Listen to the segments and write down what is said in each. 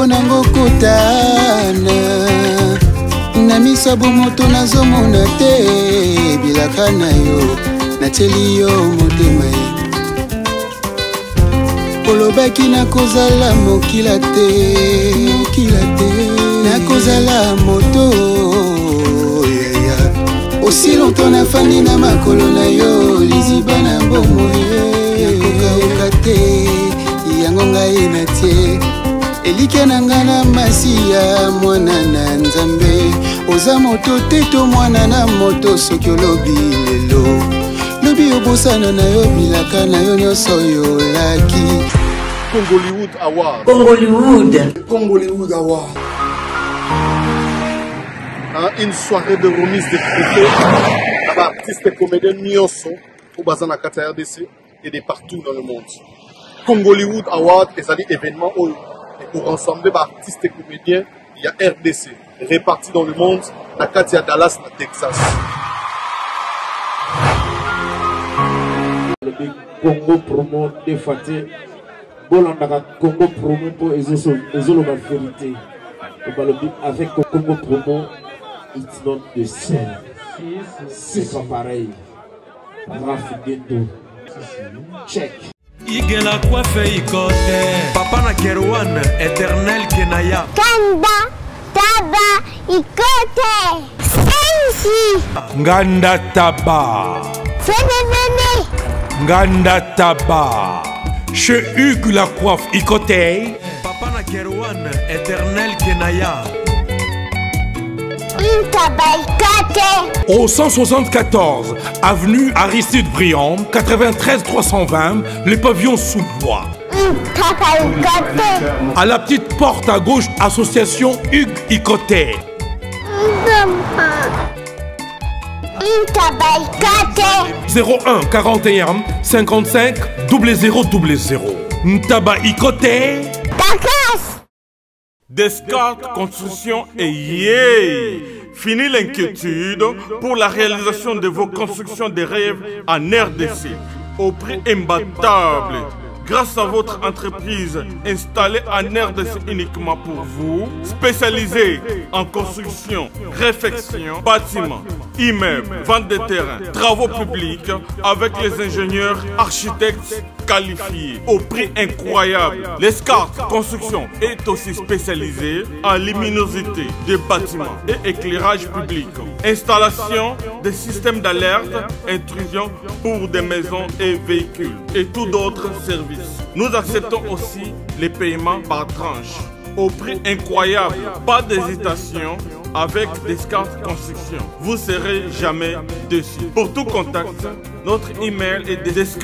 nango kotana na misabu moto nazomona te bilaka na yo nateli yo motema olobaki nakozala mokila te nakozala moto aussi longtemps nafandi na makolo na yo liziba na bomo nakokauka te yango ngai natie elike na nga na masiya mwana na nzambe oza moto te to mwana na moto soki olobi lelo lobi obosana na yo bilaka na yo nyonso yolaki Congollywood Award. Congollywood Award. Une soirée de remise de trophées à artistes et comédiens nyonso au Bazana Kata RDC et de partout dans le monde. Congollywood Award est un événement pour rassembler artistes et comédiens, il y a RDC répartis dans le monde, na Katia Dallas, na Texas. Le Congo promo défaté, Bolanda Congo promo pour Ezolo ma vérité. Avec Congo promo, it's not the same. C'est pas pareil. Rafigeto. Check. Igela coiffe ikote Papa na Kerwan éternel Kenaya Kanda Taba ikote Sensi Nganda Taba Fenenene Nganda Taba Chez Hugues la coiffe ikote Papa na Kerwan éternel Kenaya Au 174 avenue Aristide Briand, 93 320, les pavillons sous bois. À la petite porte à gauche, association Hugues Ikoté. 01 41 55 0000. Ntaba Ikoté. Descartes Construction et yeah! Fini l'inquiétude pour la réalisation de vos constructions de rêves en RDC au prix imbattable. Grâce à votre entreprise installée en RDC uniquement pour vous, spécialisée en construction, réfection, bâtiments, immeubles, vente de terrains, travaux publics avec les ingénieurs architectes qualifiés au prix incroyable. L'escarpe Construction est aussi spécialisée en luminosité des bâtiments et éclairage public. Installation des systèmes d'alerte, intrusion pour des maisons et véhicules et tout d'autres services. Nous acceptons aussi les paiements par tranche au prix incroyable. Pas d'hésitation avec Descartes Construction. Vous serez jamais déçus. Pour tout contact, notre email est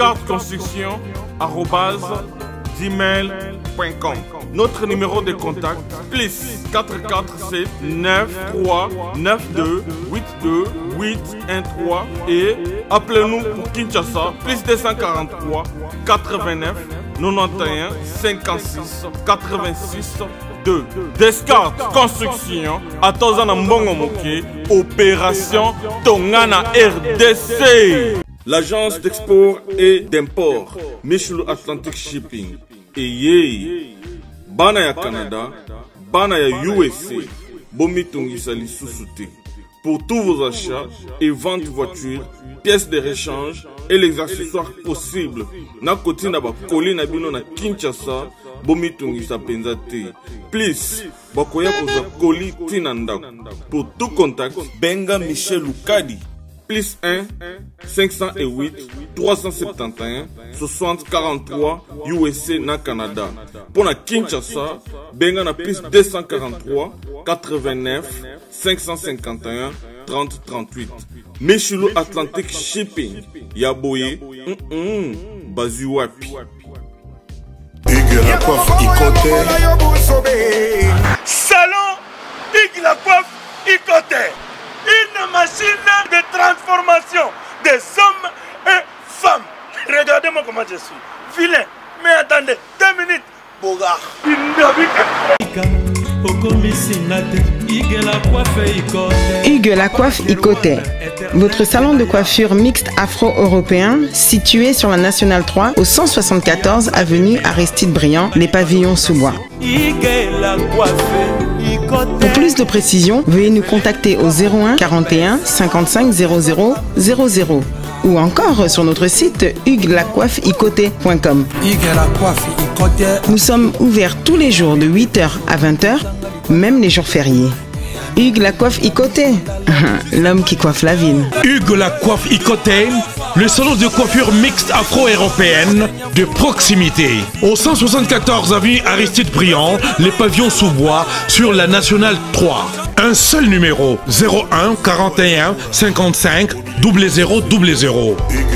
descartesconstruction@gmail.com. Notre numéro de contact plus 447 93 92 82 813 et appelez-nous pour Kinshasa plus 243 89 91 56 86 2. Descartes Construction à Tozana Mbongo Moké, opération Tongana RDC. L'agence d'export et d'import Michulu Atlantic Shipping et yé bana ya Canada, bana ya USA, bomitungisa lisusu. Pour tous vos achats et ventes de voitures, pièces de rechange et les accessoires possibles. Na koti na ba koli na bino na Kinshasa, bomitungisa penza te. Please, bakoya koza koli tinanda. Pour tout contact, benga Michel Lukadi. Plus 1 508 371 60 43 USA na Canada. Pour la Kinshasa, benga na plus 243 89 551 30 38. Michulu Atlantic Shipping. Yaboye, Bazu wapi. Hugues la coiffe Ikoté. Salon Hugues la coiffe Ikoté. Une machine de transformation des hommes et femmes. Regardez-moi comment je suis. Vilain. Mais attendez, 2 minutes. Bogart. Hugues la coiffe Ikoté. Votre salon de coiffure mixte afro-européen situé sur la Nationale 3 au 174 avenue Aristide Briand, les pavillons sous bois. Pour plus de précisions, veuillez nous contacter au 01 41 55 00 00 ou encore sur notre site huguelacoiffeikoté.com. Nous sommes ouverts tous les jours de 8h à 20h, même les jours fériés. Hugues la coiffe Ikoté, l'homme qui coiffe la ville. Hugues la coiffe Ikoté, le salon de coiffure mixte afro-européenne de proximité. Au 174 avenue Aristide Briand, les pavillons sous bois sur la Nationale 3. Un seul numéro, 01 41 55 00 00.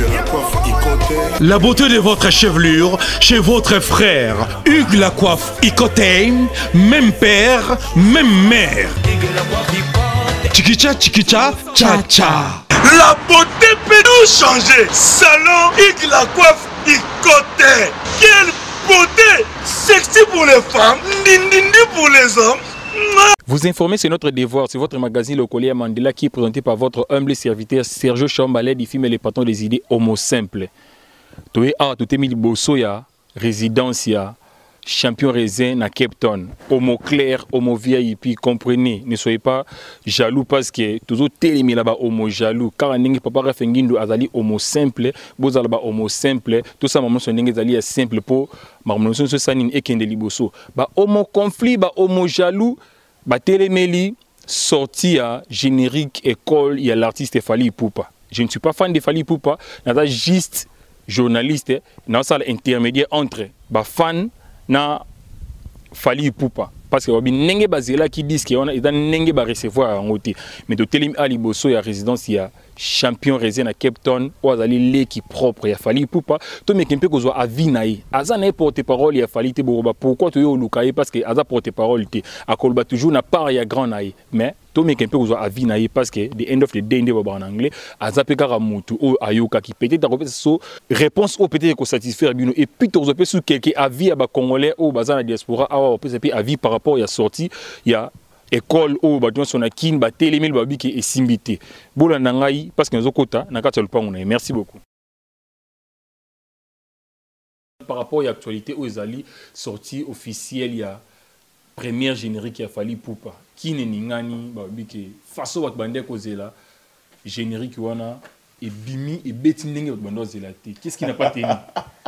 La beauté de votre chevelure chez votre frère. Hugues la coiffe Ikoté, même père, même mère. Chikicha, chikicha, cha cha. La beauté peut nous changer. Salon Hugues la coiffe Ikoté. Quelle beauté! Sexy pour les femmes, dindindi pour les hommes. Vous informer, c'est notre devoir. C'est votre magazine Le Collier Mandela qui est présenté par votre humble serviteur Sergio Chambalet du film Les Patrons des idées Homo Simple. Toi, tout est mis bosso ya, résidence ya, champion raisin à Cape Town, homo clair, homo VIP, comprenez, ne soyez pas jaloux parce que toujours télémi là-bas homo jaloux, car on n'est pas raffingindo azali homo simple, boza là-bas homo simple, tout ça maman son n'est azali simple pour maman son se sanin et kende liboso, ba homo conflit, ba homo jaloux, ba téléméli sorti à générique école, il y a l'artiste Fally Ipupa. Je ne suis pas fan de Fally Ipupa, nada juste journaliste, dans ça l'intermédiaire entre ba fan na Fally Ipupa parce que wabi nenge bazela qui disent que on a nenge ba recevoir en côté mais de telim ali bosso ya résidence ya champion résident à Cape Town ou azali l'équipe propre ya Fally Ipupa to me kempe ko zo avinaï aza na porte parole ya Fally te boba pourquoi to yo lukaye parce que aza porte parole te akolba toujours na part ya grand naï mais to me kempe ko zo avinaï parce que the end of the day ndeba en anglais aza pe kara mutu o ayoka ki peut-être ko so réponse au peut-être ko satisfaire bino et puis to zo pe sous quelqu'un avis à ba congolais ou baza na diaspora awa pe avis par rapport ya sorti ya école ou ba son akin ba télémil ba biki et simbité bola nangai parce que nzokota na kati lupango na merci beaucoup. Par rapport à l'actualité aux ezali sortie officielle ya première générique ya Fally Ipupa qui ne ningani ba biki façon wat bande kozela générique wana et bimi et beti ndenge wat bande kozela te qu'est-ce qui n'a pas tenu.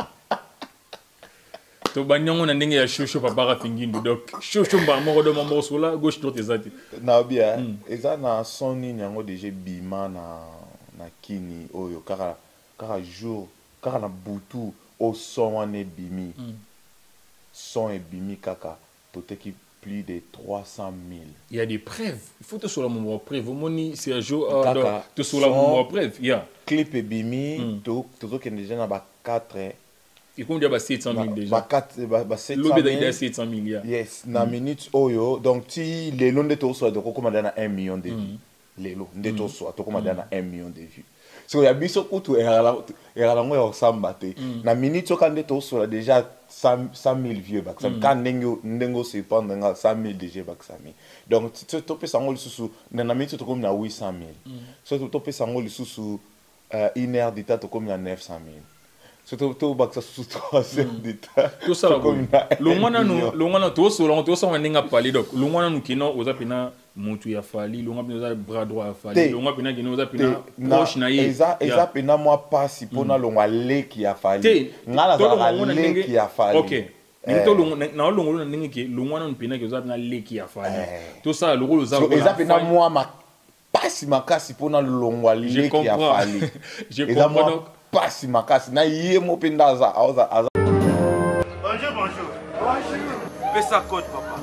To banyango na ndenge ya shosho papa rafingindo donc shosho mba moko do mambo sola gauche droite ezati na bien eza na soni nyango déjà bima na kini oyo kaka jour kaka na butu au son wane bimi son et bimi kaka toteki plus de 300 000. Il y a des preuves. Il faut te sur la moment preuve. Moni c'est un jour te sur la moment preuve. Yeah. Clip et bimi to que déjà na ba 4 et comme déjà 700 000 déjà. 700 000. 700 000. Yes, na minute oyo. Donc si les longs de to so de recommander na 1 million de vues. Les longs de to so to recommander na 1 million de vues. So ya biso kutu era la ngo ya sambate. Na minute quand de to so déjà 100 000 vues back. Ça quand ndengo se prendre 100 000 déjà back sami. Donc tu to pesa ngo lisusu na minute to comme na 800 000. So to pesa ngo lisusu une heure d'état to comme na 900 000. Surtout baksa sous 3 heures d'état. Tout ça là. Longwana to so long to so ndinga pali donc longwana nous kino oza pina mutu ya Fally longwana pina bras droit ya Fally longwana pina kino oza pina proche na ye. Eza pina moi passe pona longwa leki ya Fally. Ngala za leki ya Fally. OK. Nito na longolo ndinga ke longwana pina ke oza pina leki ya Fally. Tout ça le rôle oza eza pina moi ma passe makasi pona longwa leki ya Fally. Je comprends donc. Pas si makasi na yé mo pendaza aza. Bonjour. Fais ça code papa.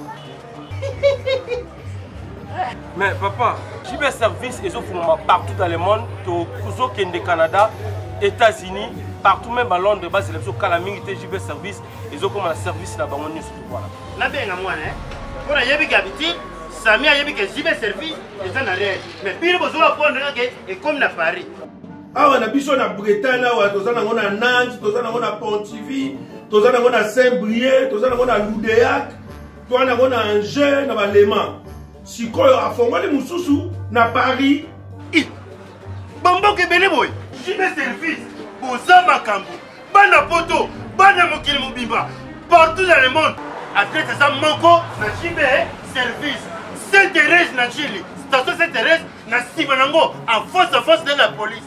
Mais papa, j'ai mes services et partout dans le monde, au Kende Canada, États-Unis, partout même à Londres, bas c'est calamité, j'ai mes services et ont comme un service là-bas on est sur voilà. Na bien à moi hein. Pour y avoir habitude, Sami a yébi que j'ai mes services et ça n'a rien. Mais puis besoin de prendre et comme na Paris. Awa na biso na Bretagne awa tozana ngona Nantes, tozana ngona Pontivy, tozana ngona Saint-Brieuc, tozana ngona Loudéac. toi na bona Angers na balema sikoyo afongoli mususu na Paris bamboka ebele boye jibe service boza makambo bana poto bana mokili mobimba partout dans le monde adresse eza moko na jibe service Sainte-Thérèse na Chili station Sainte-Thérèse na nsima nango en face de la police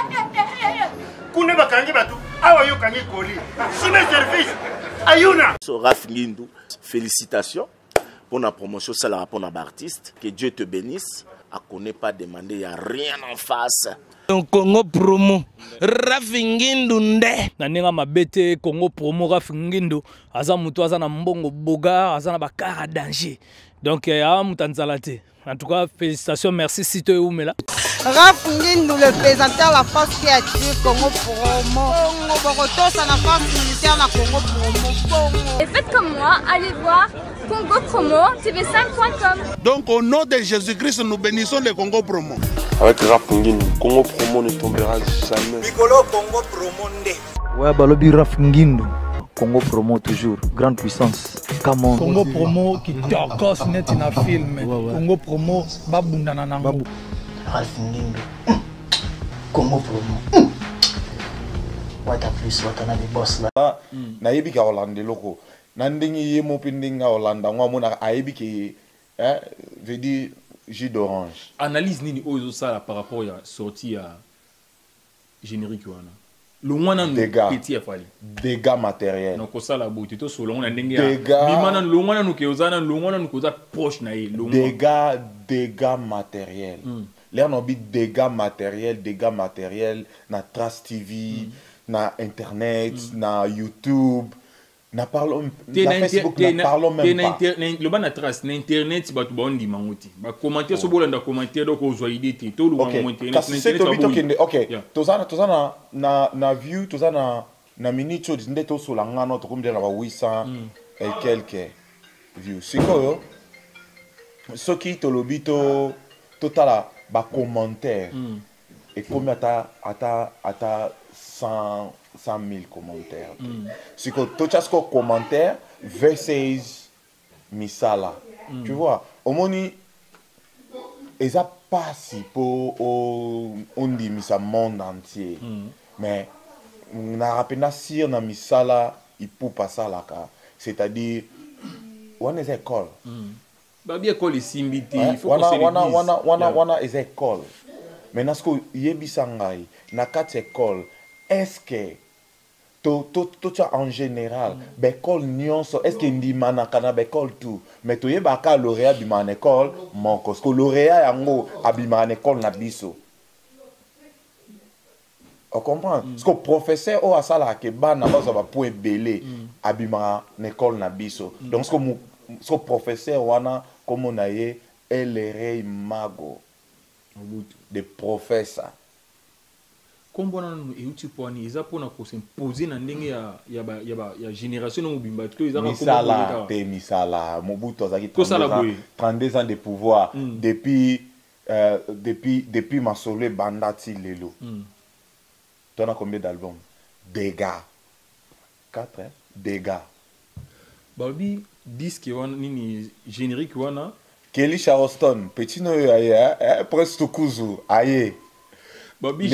kuna bakangi bato awa yokangi koli jibe service ayuna Raf Ngindu, félicitations pour la promotion, c'est la rapport d'artiste. Que Dieu te bénisse. À connaît pas demander, il n'y a rien en face. Congo promo Raf Ngindu nde naninga mabete Congo promo Raf Ngindu aza mutu aza na mbongo boga aza na bakara danger donc ya mutanzala te. En tout cas félicitations, merci Sito Oumela. Raf Ngindu, le présentateur la force créative Congo promo Boroto ça la force militaire na Congo promo. Et faites comme moi, allez voir Congo promo tv5.com. Donc au nom de Jésus-Christ nous bénissons le Congo promo. Avec Raf Ngindu, Congo promo ne tombera jamais. Bigolo Congo promo nde. Ouais, balobi Raf Ngindu. Congo promo toujours, grande puissance. Come on. Congo promo qui torcos net na film. Congo promo babunda na nango. Raf Ngindu. Congo promo. Wata plus wata na boss là. Na yebi ka Hollande loko. Na ndingi yemo pindinga Hollande ngwa mona ayebi ki veut dire jus d'orange. Analyse nini ozo sala par rapport à sortie à générique wana. Le moins petit afali. Dégâts matériels. Donc ça la beauté to so le moins ndenge ya. Mimana le moins nous kezana le moins nous koza proche na ye. Dégâts matériels. Là on dit dégâts matériels na Trace TV, na internet, na YouTube. Na parlons na Facebook na parlons même pas. Le ban na Trace na internet ba to ba ndi manguti. Ba commenter so bolanda commenter donc ozo idée te to lu internet. OK. Tozana na view tozana na minute chose nde to so langa no to comme na ba 800 et quelques views. Sikoyo soki to lobito totala ba commentaire et combien ata 100 000 commentaires. Si tu as un commentaire versus misala. Tu vois, au moni, ils n'ont pas si pour on dit misa monde entier. Mais on a rappelé si on a misala, il peut passer là. C'est-à-dire, on est école. Babi école ici invité. Il faut qu'on est école. Mais parce que yebisangai na quatre écoles, est-ce que tout en général, l'école nyonso, est-ce que ndi manakana l'école tout, mais tu yebaka lauréat bima en école, mon parce que lauréat yango abima en école na biso. On comprend? Parce que professeur o asala ke bana bazo ba point belé abima en école na biso. Donc ce que professeur wana comme on a yé elere mago de professeur. Kombo na no euti poni eza pona ko s'imposer na ndenge ya génération no mobimba to eza ko misala te misala Mobutu azaki 32 ans de pouvoir depuis Masolo Bandati lelo. Tu as combien d'albums? Dégâts 4 dégâts. Babi disque wana nini générique wana Kelly Charleston petit no aye presque kuzu aye. Babi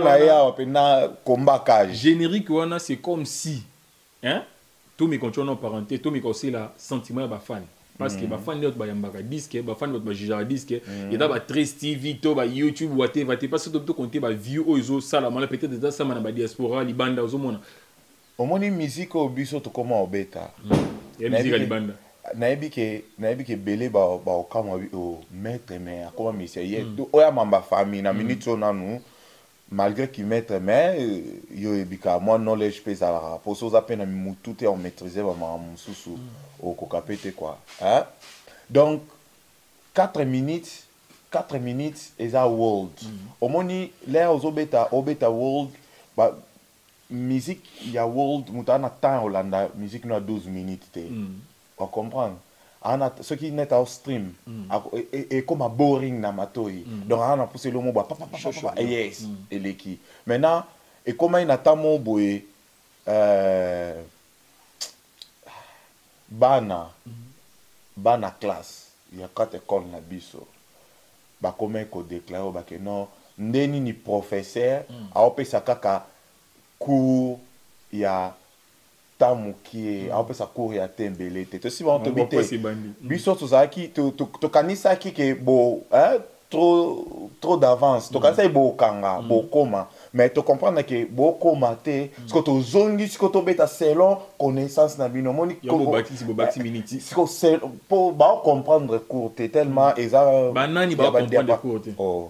générique wana c'est comme si hein tout mes contrôles en parenté tout mes conseils là sentiment ba fan parce que ba fan d'autres ba yambaka disque ba fan d'autres ba jija disque et da ba Trace TV to ba YouTube whatever parce que tout compter ba view ozo sala mala peut-être dans ça na ba diaspora libanda ozo mona omoni musique au biso to comment obeta et musique libanda nayebi ke belé ba okama o maître mais akoma monsieur to oya mamba famille na minute na nous malgré qu'il mette mais yo ebika moi knowledge pesa la pour ça peine mutu te on maîtriser ba mususu au kokapete quoi hein donc 4 minutes is a world omoni l'air aux obeta world ba musique ya world mutana temps Hollanda musique no 12 minutes te on comprend ce qui n'est au stream et comme un boring na matoi donc on a poussé le mot yes et l'équipe maintenant et comment il attend mon boy bana bana classe ya 4 écoles na biso ba comment ko déclarer ba que non ndeni ni professeur aopesa kaka cours ya tamuki aopesa cours ya tembele te to si ba to bité biso to zaki to kanisa ki ke bo trop d'avance to kanisa bo kanga bo koma mais tu comprends que beaucoup maté ce que tu zongi ce que tu beta selon connaissance na bino moni ko bati miniti ce que pour ba comprendre court tellement eza banani ba comprendre court oh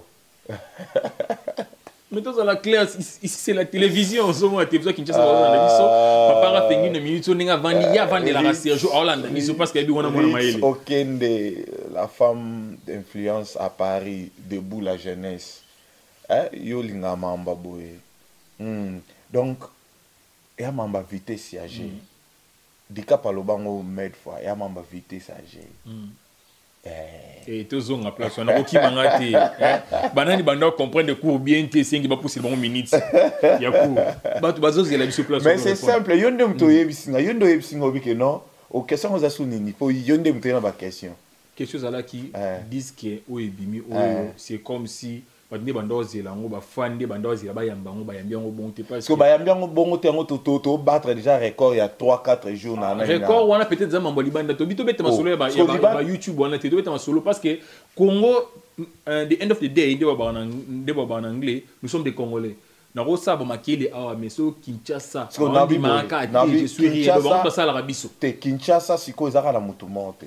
mais dans la classe ici c'est la télévision au moins télévision qui Kinshasa dans la biso papa ra fengi une minute on nga vandi ya vandi la Sergio Hollande biso parce que bi wana mona maele aucune de la femme d'influence à Paris debout la jeunesse yo linga mamba boye donc ya mamba vitesse siager dika palobango med fois ya mamba vitesse siager et tozonga place on a ko kimanga te banani banda comprendre cours bien te sengi ba pousser bon minutes ya cours batu bazozi la biso place mais c'est simple yonde mto yebisinga yondo yebisinga obike non aux questions aux asunini po yonde mto na ba question quelque chose là qui disent que oebimi c'est comme si bande bandozi lango ba fande bandozi la ba yambango ba yambiango bon te parce que ba yambiango bon te ngo to battre déjà record il y a 3-4 jours na record wana peut-être za mambo libanda to bito beta masolo ba YouTube wana te to beta masolo parce que Congo the end of the day de ba en anglais nous sommes des Congolais na ko sabo makili awa meso Kinshasa on dit maka je suis rien ba ça la biso te Kinshasa siko ezaka na mutu monte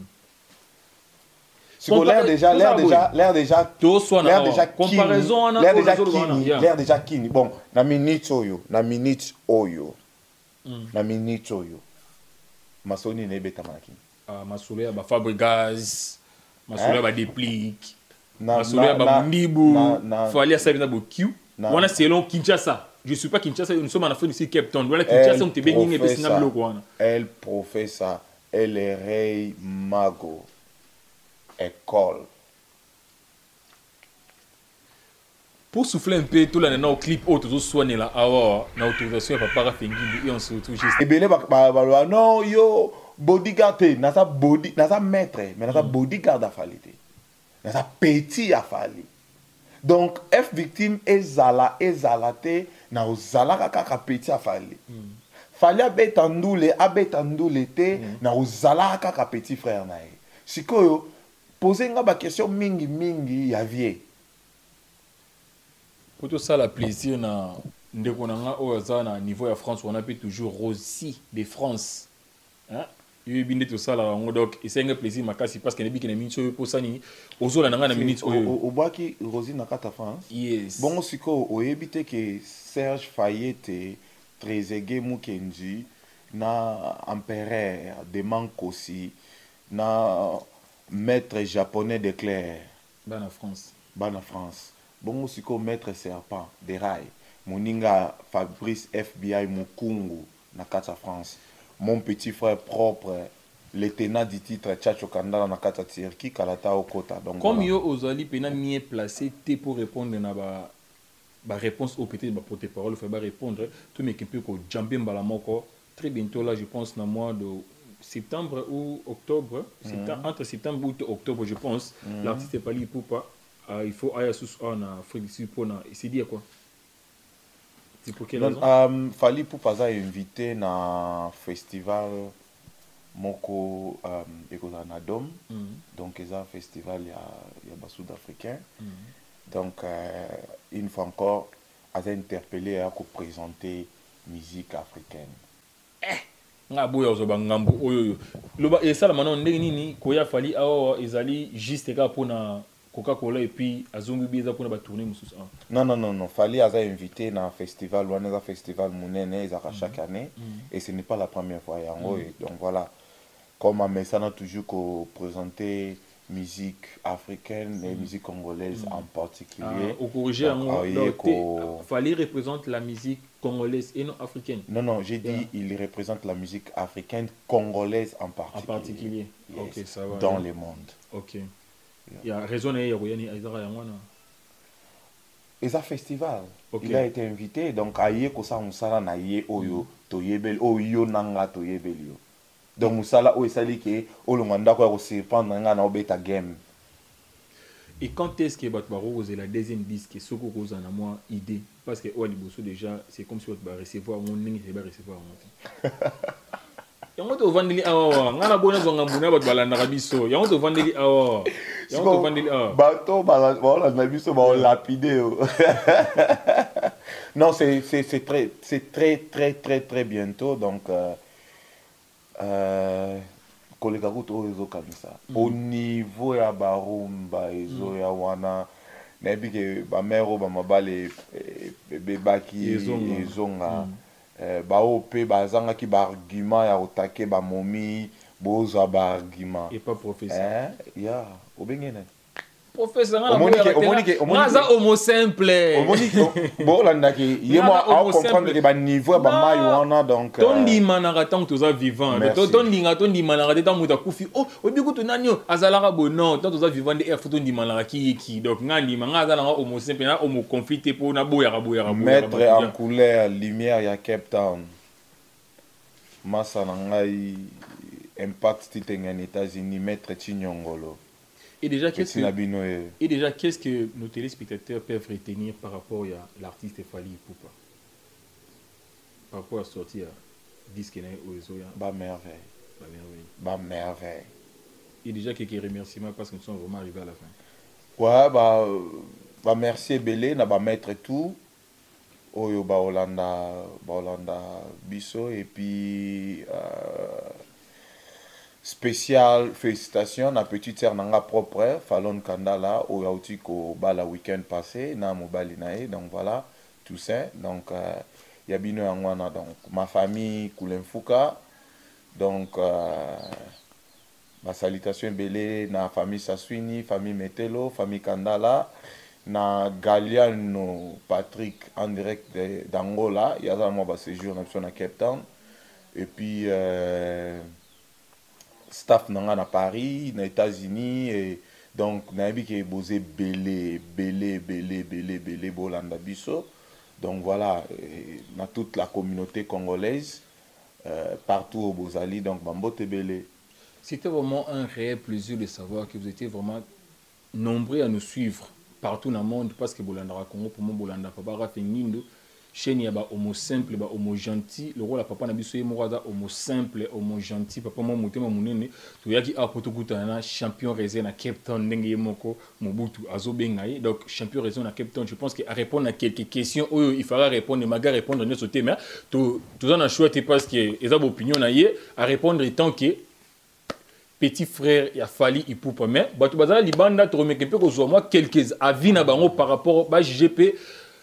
l'air déjà kini bon na minute oyo masoni ne beta makini masolo ya ba Fabregas masolo ya ba Déplique masolo ya ba Mundibu fali ça na bokiu wana selon Kinshasa je suis pas Kinshasa nous sommes en Afrique ici Cape Town voilà Kinshasa on te bengi pe singa bloko wana elle professeur elle est rei mago école. Pour souffler un peu tout là dans clip auto soigner là awa na autorisation papa ra fengi et on se retrouve juste et belé ba non yo bodyguard na sa body na sa maître mais na sa bodyguard a fallu na sa petit a fallu donc F victime ezalate na ozala kaka petit a fallu fallait abetandule te na ozala kaka petit frère na ye sikoyo poser une question mingi ya vie pour tout ça la plaisir na ndeko nanga oza na niveau ya France on appelle toujours Rossi de France hein yo binde tout ça là donc c'est un plaisir makasi parce que nebi ke na minute pour ça ni ozola nanga na minute o baki Rossi na kata France yes bon siko o ebite que Serge Fayette Trezeguet Mukenzi na empereur de Mankosi na maître japonais de Claire bana France bon aussi comme maître serpent de rail moninga Fabrice FBI Mukungu na kata France mon petit frère propre le tenant du titre Tchacho Kandala na kata Turki Kalata Okota donc comme yo ozali pena mieux placé te pour répondre na ba réponse au peut-être ba porte-parole fait ba répondre tout mais qui peut ko jambe mbala moko très bientôt là je pense na mois de septembre ou octobre, entre septembre ou octobre, je pense, l'artiste est pas libre pour pas. Il faut aller sous en Afrique du Sud pour c'est dire quoi. C'est pour quelle raison? Fali pour pas invité na festival moko na Dom, donc ils un festival il y a sud africain. Donc une fois encore, a interpellé à présenter musique africaine. nga boya zo bangambo oyo loba esala manon ndenge nini koya fali awa ezali juste ka pona Coca-Cola et puis azungu biza pona ba tourner mususu non fali aza invité na festival wana festival munene ezaka chaque année et ce n'est pas la première fois yango donc voilà comme Amesana toujours ko présenter musique africaine et musique congolaise en particulier. Au corriger, Fali représente la musique congolaise et non africaine. Non, j'ai dit il représente la musique africaine congolaise en particulier. En particulier. Yes, ok, ça va. Dans le monde. Ok. Il y a raison et il y a festival. Okay. Il a été invité donc aye ko sa musala na ye oyo to yebel oyo nanga to yebelio. donc musala o esali ke olonganda ko surprendre nga na obeta game. Et quand est-ce que votre barreau la deuxième disque ce que vous en a moi idée parce que Waliboso déjà c'est comme si vous va recevoir mon ligne et va recevoir mon yango to vandeli awa ngana bona zonga mbuna bat balanda kabiso yango to vandeli awa yango to vandeli awa bato balanda biso ba lapide. Non, c'est très bientôt donc collègue comme ça. Au niveau ya barumba ezo ya wana nabi ke ba mero ba mabale bebaki ezonga ba ope bazanga ki ba argument ya otake ba momi boza ba argument et pas professeur ya obengene professeur ngaza homo simple bolanda ki yemo a comprendre que ba niveau ba mayo wana donc tondi manaka tant toza vivant tondi manaka tant muta kufi oh obi kutu nanyo azalaka bonon tant toza vivant de f tondi manaka ki donc ngandi ngaza na homo simple na homo conflicté pour na boya mettre en couleur lumière ya Cape Town masa na ngai impact titenga aux États-Unis mettre Chinyongolo. Et déjà, qu'est-ce que nos téléspectateurs peuvent retenir par rapport à l'artiste Fally Ipupa? Par rapport à sortir disque au Zoya? Bah merveille. Bah merveille. Et déjà, quelques remerciements parce que nous sommes vraiment arrivés à la fin. Ouais, bah merci Belé, n'a pas mettre tout. Oyo ba Hollanda biso et puis spécial félicitations à petite sœur nanga propre Fallon Kandala au yauti ko bala week-end passé na mobali nae donc voilà tout ça donc yabino yangwana donc ma famille Koulemfuka donc ma salutation belé na famille Saswini famille Metelo famille Kandala na Galiano Patrick en direct d'Angola il y a moi ba séjour na Cape Town et puis staff nanga na Paris na États-Unis et donc nabi ke bosé belé bolanda biso donc voilà na toute la communauté congolaise partout au Bozali donc bambote belé. C'était vraiment un réel plaisir de savoir que vous étiez vraiment nombreux à nous suivre partout dans le monde parce que Bolanda Congo pour moi Bolanda papa Rafingindo chaîne ya ba homo simple ba homo gentil le rôle la papa na biso ye moraza homo simple homo gentil papa mo motema munene to yaki apoto kutana champion réserve na Cape Town ndenge ye moko Mobutu azobenga ye donc champion réserve na Cape Town je pense que à répondre à quelques questions il faudra répondre maga répondre dans ce thème tout en a choisi parce que les opinions na ye à répondre tant que petit frère il a Fally Ipupa mais batu bazala libanda to remekepe ko zo moi quelques avis na bango par rapport ba JGP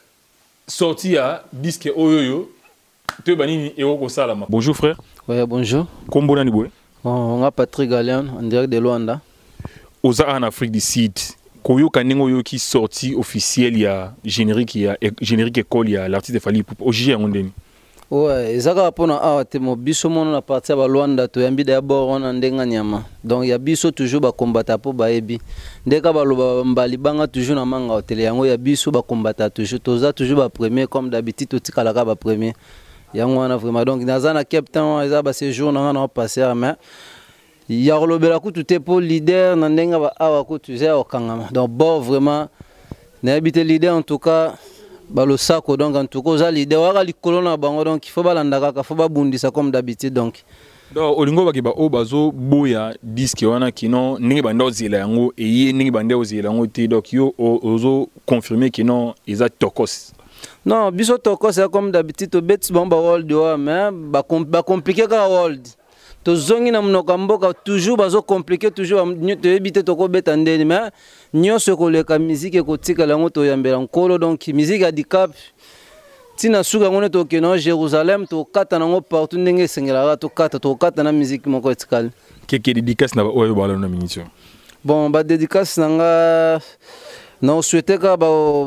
sorti à disque oyoyo te banini et oko salama. Bonjour frère. Ouais, bonjour. Kombo nani boy? On a Patrick Galian en direct de Luanda. Oza en Afrique du Sud. Koyo kanengo yo qui sorti officiel ya générique école ya l'artiste Fally Ipupa oji ya ngondeni. Ouais, ezaka pona awa te mo biso mono na partie ba Luanda to yambi d'abord on ndenga nyama. Donc ya biso toujours ba combattre po ba ebi. Ndeka ba loba mbali banga toujours na manga hôtel yango ya biso ba combattre toujours toza toujours ba premier comme d'habitude to tikalaka ba premier. Yango wana vraiment donc nazana Cape Town eza ba séjour na passer mais ya lobela ku tout pour leader na ndenga ba awa ku tu zé okangama. Donc bon vraiment na habité leader en tout cas balo sako donc en tout cas za leader waka likolo na bango donc il faut balanda kaka faut ba bundisa comme d'habitude donc olingo bakiba o bazo boya disque wana kino ningi banda ozela yango eye ningi banda ozela yango te donc yo ozo confirmer kino eza tokos. Non biso tokos c'est comme d'habitude to bet bon ba world wa mais ba compliqué ka world to zongi na mnoka mboka toujours bazo compliqué toujours to ebite to ko beta ndeni mais nyonso ko leka musique ko tika lango to yambela nkolo donc musique a dicap tina suka ngone to keno Jérusalem to kata nango partout ndenge sengela to kata na musique moko etikali keke dédicace na oyo bala na minitio. Bon ba dédicace nanga non souhaiter ka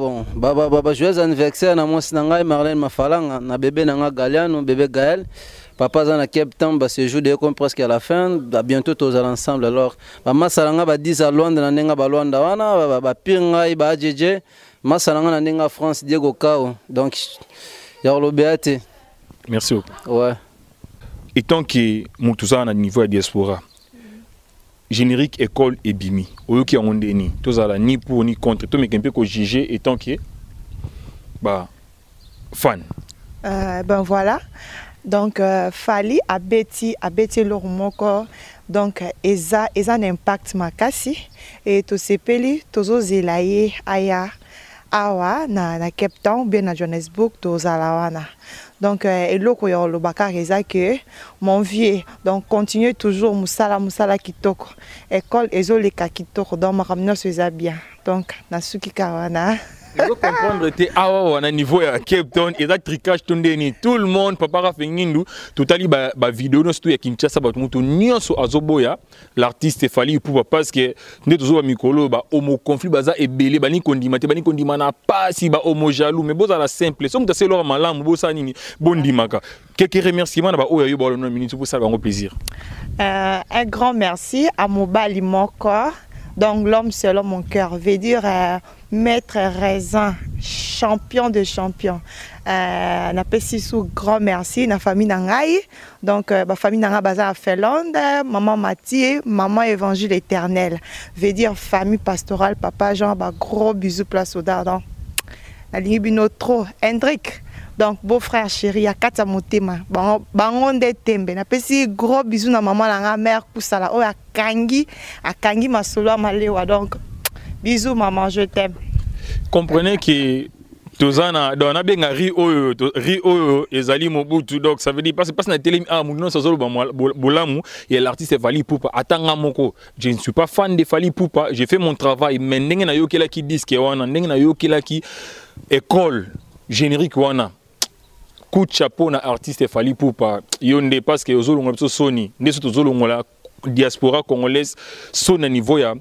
ba joyeux anniversaire na mwasi nanga Marlène Mafalanga na bébé nanga Galiano bébé Gaël. Papa dans la Cape Town ba séjour de comme presque à la fin bientôt tous ensemble alors ba masalanga ba 10 à Luanda na nenga ba Luanda wana ba pinga ba JJ masalanga na nenga France Diego Kao donc ya lo beate. Merci beaucoup. Ouais. étant que Moutouza à niveau de diaspora, générique école et bimi, au qui ont ni, tous à la ni pour ni contre, tout mais qu'un peu que juger étant que bah fan. Ben voilà, donc Fali a bêti leur moko, donc eza un impact makasi et tout ces peli tozo zelaye aya awa na Cape Town bien na Johannesburg tozalawana. Donc eloko ya lobaka eza que mon vieux donc continue toujours musala kitoko école ezoleka kitoko donc makamno eza bien donc nasuki kawana. Il faut comprendre que à un niveau à Cape Town et tricage tout le monde papa Rafengindu tout ali ba vidéo no studio ya Kinshasa ba mutu nyonso azoboya l'artiste Fali pour parce que ndeto ba mikolo ba homo conflit baza ebele ba ni kondima na pasi ba homo jaloux mais boza la simple so muta selo malamu bosa nini bondimaka quelques remerciements na ba oyo ba no minute pour ça ba plaisir. Un grand merci à Mobali Moko. Donc l'homme selon mon cœur veut dire maître raisin, champion de champions. Na pesi sous grand merci na famille nangai. Donc ma famille nanga baza à Finlande, maman Mathieu, maman Évangile éternel. Veut dire famille pastorale, papa Jean, ba gros bisous place au dardon. Na lingibino trop Hendrik. Donc beau-frère chéri ya kata motema bangonde tembe na pesi gros bisous na maman la mère kusala o akangi masolo malewa donc bisous maman je t'aime. Comprenez que tozana dans na benga ri oyo ezali Mobutu donc ça veut dire parce na télé muno sazolo bolamu et l'artiste Fali Poupa atanga moko je ne suis pas fan de Fali Poupa j'ai fait mon travail mais ndenge na yokela ki disque wana ndenge na yokela ki école générique wana coup de chapeau na artiste Fali Poupa yonde parce que ozolonga biso soni ndeso tozolongola diaspora congolaise sona niveau ya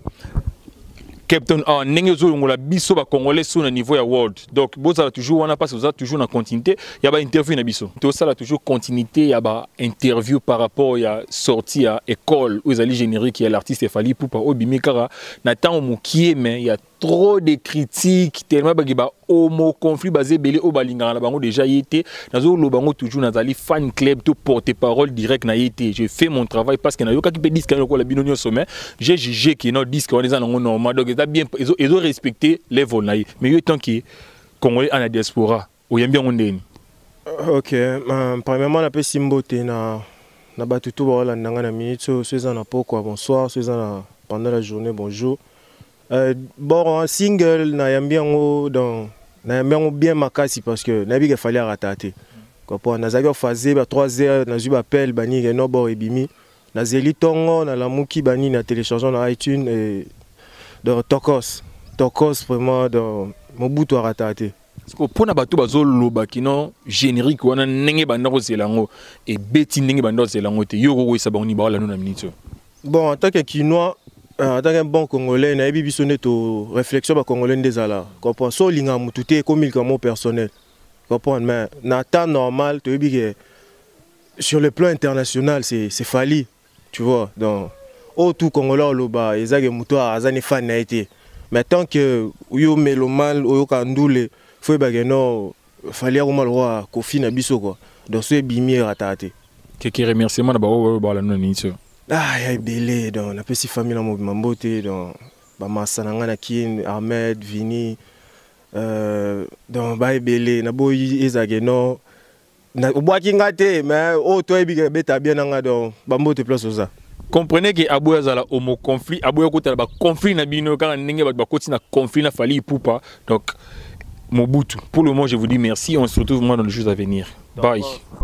Captain a ndenge ozolongola biso ba congolais sona niveau ya world donc bozala toujours wana parce que vous toujours na continuité ya ba interview na biso to sala toujours continuité ya ba interview par rapport ya sortie à école aux ali générique ya l'artiste Fali Poupa obimikara na temps mokie mais ya trop de critiques tellement ba homo conflit basé belé au balingana la bango déjà été nazo lo bango toujours nazali fan club tout porter parole direct na été je fais mon travail parce que na yoka ki pe disque ko la binonio sommet j'ai jugé que non disque on est en normal donc ça bien ils ont respecté les volnaï mais yo tant que congolais en diaspora o yambia ngondeni. OK premièrement la pe simbote na batutu ba la ndanga na minute so ça na pourquoi bonsoir so ça pendant la journée bonjour. Bon single na yambiango dans na yambiango bien makasi parce que na bi fallait rater quoi na zaki fazer ba 3 heures na zu appel bani no bo ebimi na zeli tongo na la muki bani na téléchargeant na iTunes et de tokos vraiment dans Mobutu rater parce que pour na bato bazoloba kino générique wana ndenge bandako zelango et beti ndenge bandako zelango te yoko ko isa boni ba la na minute. Bon en tant que Kinois en tant qu'un bon Congolais, na ebi biso neto réflexion ba Congolais ndezala. Comprends so linga mututé comme il comme personnel. Comprends mais na temps normal to ebi que sur le plan international c'est Fali, tu vois. Donc tout Congolais loba ezage muto azani fan na été. Mais tant que yo mélomane oyo kandoule faut ba no Fali a mal roi Kofi na biso quoi. Donc so bimi ratate. Quelques remerciements na ba la nonitio. Ah, il y a belé donc la petite famille dans Mambote donc ba masananga na kin Ahmed Vini donc ba belé na boyi ezage no na obwaki ngate mais to ebi beta bien nga donc Mambote place oza. Comprenez que aboya zala homo conflit aboya kota ba conflit na bino quand ndenge ba koti na conflit na Fali Poupa donc Mobutu pour le moment je vous dis merci on se retrouve moi dans les jours à venir. Bye.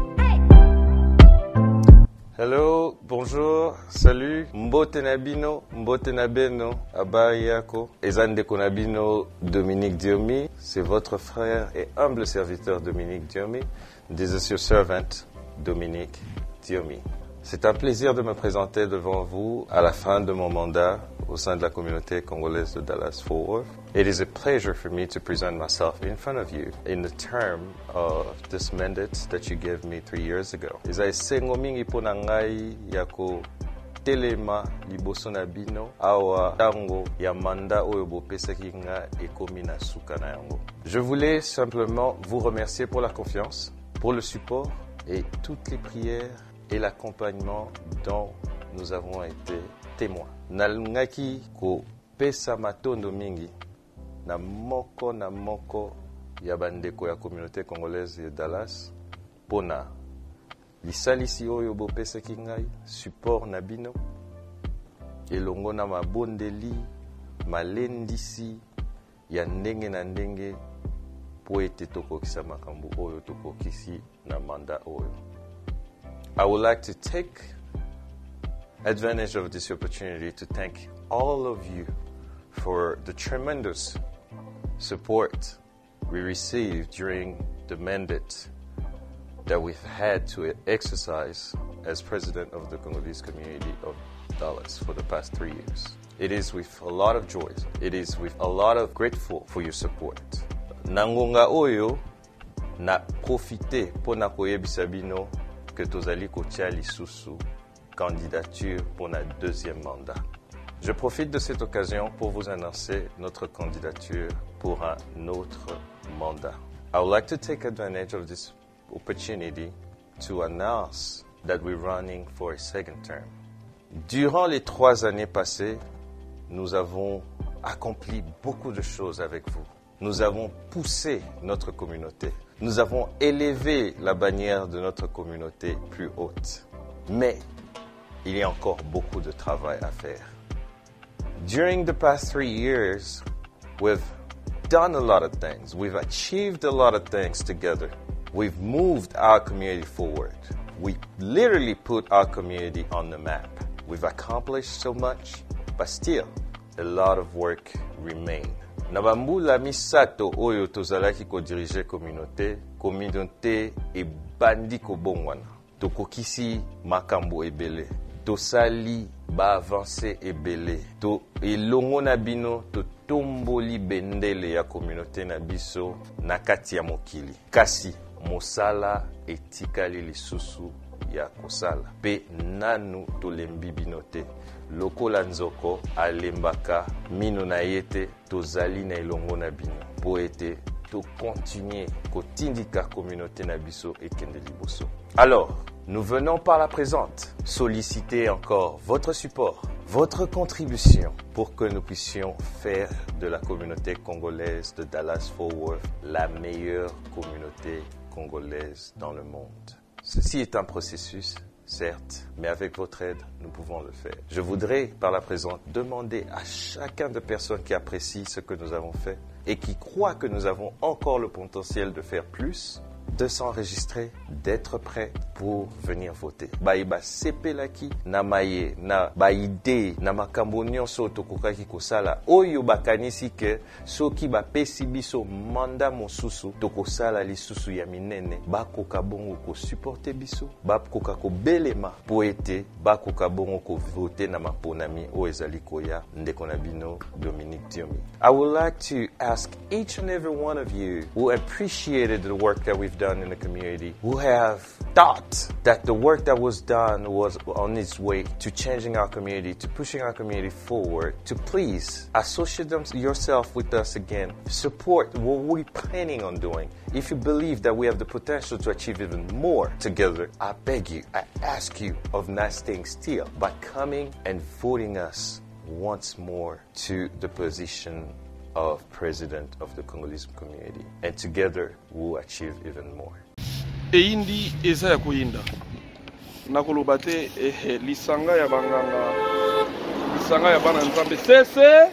Hello, bonjour, salut, Mbote Nabino, Mbote Nabeno, Abari Yako, Ezande Konabino, Dominique Diomi, c'est votre frère et humble serviteur Dominique Diomi, this is your servant, Dominique Diomi. C'est un plaisir de me présenter devant vous à la fin de mon mandat au sein de la communauté congolaise de Dallas-Fort Worth. It is a pleasure for me to present myself in front of you in the term of this mandate that you gave me 3 years ago. Ezai sengo mingi pona ngai yako telema liboso na bino awa tango ya manda oyo bopesaki nga ekomi na suka na yango. Je voulais simplement vous remercier pour la confiance, pour le support et toutes les prières et l'accompagnement dont nous avons été témoins. Nalungaki ko pesa matondo mingi na moko ya bandeko ya communauté congolaise de Dallas pona lisalisi oyo bopesaki ngai support na bino elongo na mabondeli malendisi ya ndenge na ndenge po ete tokokisa makambo oyo tokokisi na manda oyo. I would like to take advantage of this opportunity to thank all of you for the tremendous support we received during the mandate that we've had to exercise as president of the Congolese community of Dallas for the past 3 years. It is with a lot of joy. It is with a lot of grateful for your support. Nangonga oyo na profité pona koyebisa bino que tozali kotia lisusu candidature pour notre deuxième mandat. Je profite de cette occasion pour vous annoncer notre candidature pour un autre mandat. I would like to take advantage of this opportunity to announce that we're running for a second term. Durant les 3 années passées, nous avons accompli beaucoup de choses avec vous. Nous avons poussé notre communauté. Nous avons élevé la bannière de notre communauté plus haute. Mais il y a encore beaucoup de travail à faire. During the past 3 years, we've done a lot of things. We've achieved a lot of things together. We've moved our community forward. We literally put our community on the map. We've accomplished so much, but still, a lot of work remains. Nabambula misato oyo tozalaki ko diriger communauté e bandi ko bongwana. Tokokisi makambo ebele. Tosali ba avancer ebele. To elongo na bino to tomboli bendele ya communauté na biso na kati ya mokili. Kasi mosala etikali lisusu ya kosala. Pe nanu tolembi bino te. Lokola nzoko alembaka mino na yete tozali na elongo na bino po ete to continuer kotindika communauté na biso ekende liboso. Alors, nous venons par la présente solliciter encore votre support, votre contribution pour que nous puissions faire de la communauté congolaise de Dallas-Fort Worth la meilleure communauté congolaise dans le monde. Ceci est un processus, certes, mais avec votre aide, nous pouvons le faire. Je voudrais, par la présente, demander à chacun de personnes qui apprécient ce que nous avons fait et qui croient que nous avons encore le potentiel de faire plus, de s'enregistrer, d'être prêt pour venir voter. Baiba sepelaki na maye na baide na makambo nyonso tokokaki kosala oyo bakanisi ke soki bapesi biso manda mosusu tokosala lisusu ya minene bakoka bongo ko supporter biso bakoka ko belema po ete bakoka bongo ko voter na maponami o ezali koya ndeko na bino Dominique Diomi. I would like to ask each and every one of you who appreciated the work that we've done in the community, who have thought that the work that was done was on its way to changing our community, to pushing our community forward, to please associate yourself with us again, support what we're planning on doing. If you believe that we have the potential to achieve even more together, I beg you, I ask you of not staying still, but coming and voting us once more to the position of president of the Congolese community. And together, we'll achieve even more. Eindi eza ya koyinda. Nakoloba te lisanga ya banganga. Lisanga ya bana nzambe sese.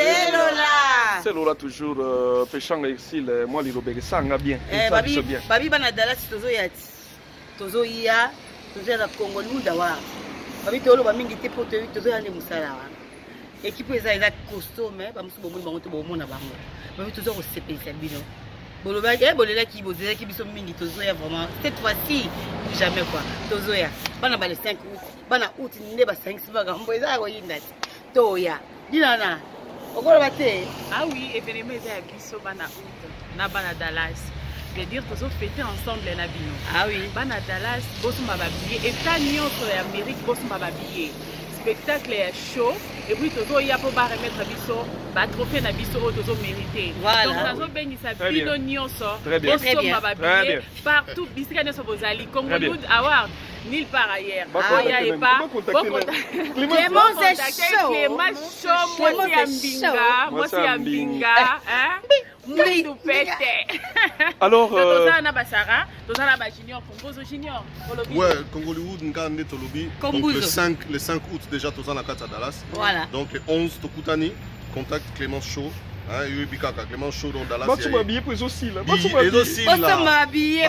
Selola toujours pechanga exil moi lilobeke sanga bien. Babi bien. Babi bana Dallas tozo yati. Tozo ya na Congo muda wa. Babi tolo ba mingi te poto tozo ya ne musala wa. Équipe eza costaud mais ba musu bomo bango to bomo na bango. Babi tozo ko sepesa bino. Boloba bolela ki bozela ki biso mingi tozoya vraiment cette fois-ci jamais quoi tozoya bana ba le 5 août bana août nde ba 5 sibaga mboza ko yinda toya dinana okoloba te ah oui événement eza ya biso bana août na bana Dallas je veux dire tozo fêter ensemble na bino ah oui bana Dallas bosumba ba billet état nyonso ya Amérique bosumba ba billet spectacle est chaud et puis tozo ya po ba remettre biso ba trophée na biso o tozo mérité. Donc nazo bengisa bino nyonso. Très bien. Partout bisika nyonso bozali Congolwood Award nulle part ailleurs. Oya et pas. Clément c'est chaud. Clément chaud moi si ambinga hein. Mwindu pete. Alors toza na basara, toza na ba junior Kombozo junior. Ouais, Congolwood ngande tolobi. Donc le 5 août déjà toza na kata Dallas. Voilà. Donc le 11 tokutani, contact Clément Chaud. Hein, Clément Chaud dans Dallas. Tu m'as habillé pour aussi là. Tu m'as habillé,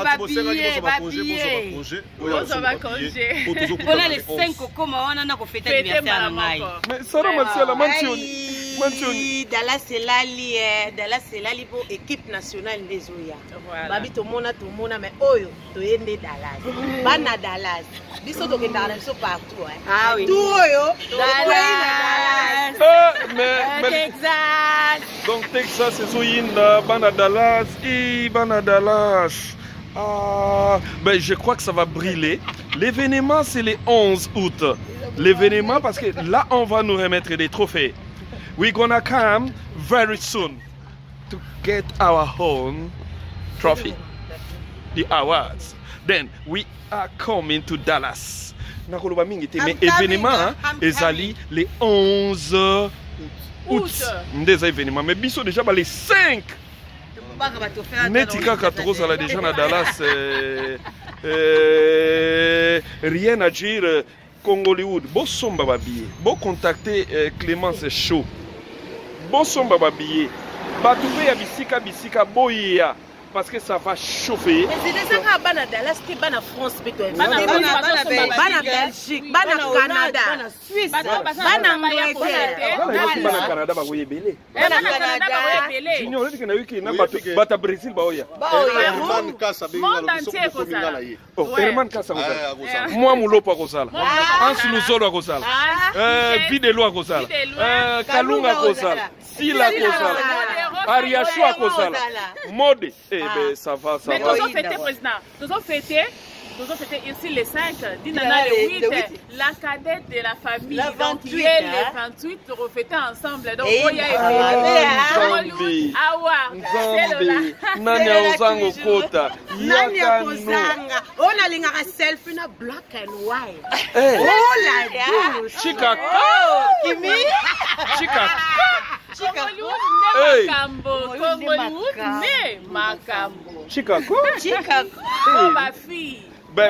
voilà les 5 comment on a fêté anniversaire mai. Mais Sarah Martial Mantioni. Dallas c'est lali pour équipe nationale des Oya. Babi to mona mais oyo to yende Dallas. Bana Dallas. Biso to kenda biso partout hein. Ah oui. Tout oyo Dallas. Mais Texas. Donc Texas c'est Zoyinda, Bana Dallas, Bana Dallas. Ah, ben je crois que ça va brûler. L'événement c'est le 11 août. L'événement parce que là on va nous remettre des trophées. We're gonna come very soon to get our own trophy, the awards. Then we are coming to Dallas. Nakoloba mingi te mais événement ezali le 11 août. Ndeza événement mais biso déjà les 5. Netika Katrosa là déjà na Dallas. Rien à dire. Congolwood, bon somba babier, bon contacter Clémence Chaud, bon somba babier, batouvé ya bisika boya parce que ça va chauffer. Mais c'est déjà qu'à Bana Dallas, c'est Bana France, Bana Belgique, Bana Canada, Bana Suisse, Bana Angleterre, Bana Canada ba boye belé. Bana Canada, Junior on dit que na wiki na bata Brésil ba oya. Herman Kassa benga lo komingala ye. Oh, Herman Kassa kozala. Moi mulopa kozala. Ansu Luzolo kozala. Videlo kozala. Kalunga kozala. Sila kozala. Ariashua kozala. Mode. Eh ben ça va. Mais nous avons fêté président. Nous avons fêté ici les 5, Dinana le 8, la cadette de la famille. Donc hier les 28 nous fêter ensemble. Donc Oya et Award. Nanya Ozango Kota. Nanya Ozanga. On a linga selfie na black and white. Oh la douce. Chica. Kimi. Chica. Congolwood ne Makambo. Chicago. Oh ma fille. Ben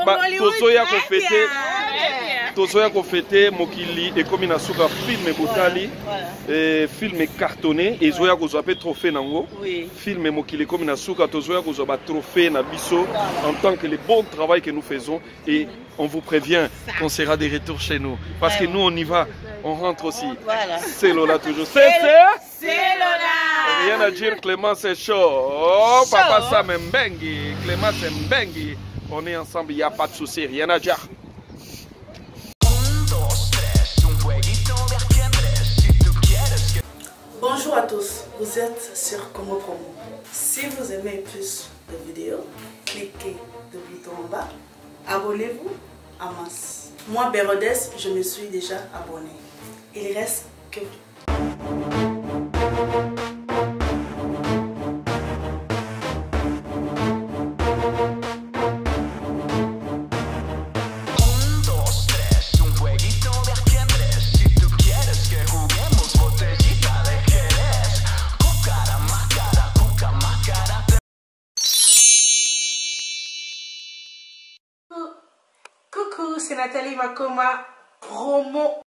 tozoya ko fêter mokili et comme na suka film botali film cartonné et zoya ko zoa trophée nango film mokili comme na suka tozoya ko zoa trophée na biso en tant que le bon travail que nous faisons et on vous prévient qu'on sera de retour chez nous parce que nous on y va, on rentre aussi. C'est Lola toujours. C'est Lola. Rien à dire, Clément c'est chaud. Oh papa ça m'embengi, Clément c'est m'embengi. On est ensemble, il n'y a pas de souci, rien à dire. Bonjour à tous, vous êtes sur Congo Promo. Si vous aimez plus de vidéos, cliquez le bouton en bas, abonnez-vous en masse. Moi, Bérodès, je me suis déjà abonné. Il reste que... Coucou, c'est Nathalie Makoma, promo